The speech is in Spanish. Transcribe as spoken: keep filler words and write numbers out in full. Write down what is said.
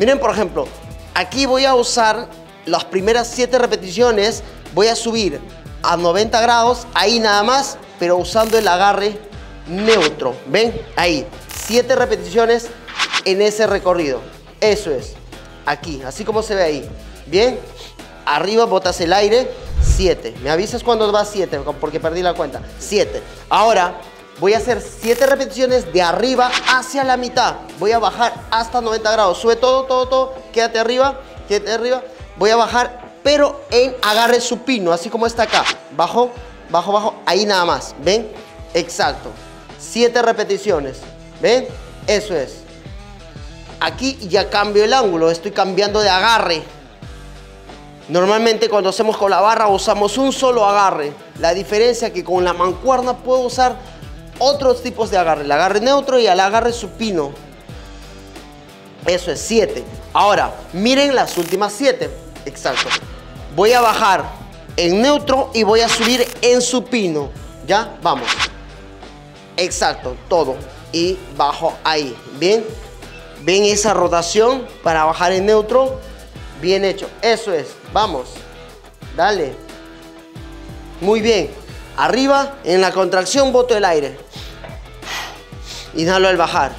Miren, por ejemplo, aquí voy a usar las primeras siete repeticiones. Voy a subir a noventa grados, ahí nada más, pero usando el agarre neutro. ¿Ven? Ahí. siete repeticiones en ese recorrido. Eso es. Aquí, así como se ve ahí. Bien. Arriba botas el aire. siete. Me avisas cuando va siete, porque perdí la cuenta. siete. Ahora voy a hacer siete repeticiones de arriba hacia la mitad. Voy a bajar hasta noventa grados. Sube todo, todo, todo. Quédate arriba, quédate arriba. Voy a bajar, pero en agarre supino, así como está acá. Bajo, bajo, bajo. Ahí nada más. ¿Ven? Exacto. siete repeticiones. ¿Ven? Eso es. Aquí ya cambio el ángulo. Estoy cambiando de agarre. Normalmente cuando hacemos con la barra usamos un solo agarre. La diferencia es que con la mancuerna puedo usar otros tipos de agarre. El agarre neutro y el agarre supino. Eso es, siete. Ahora, miren las últimas siete. Exacto. Voy a bajar en neutro y voy a subir en supino. ¿Ya? Vamos. Exacto, todo. Y bajo ahí. ¿Bien? ¿Ven esa rotación para bajar en neutro? Bien hecho. Eso es. Vamos. Dale. Muy bien. Arriba, en la contracción, boto el aire. Inhalo al bajar.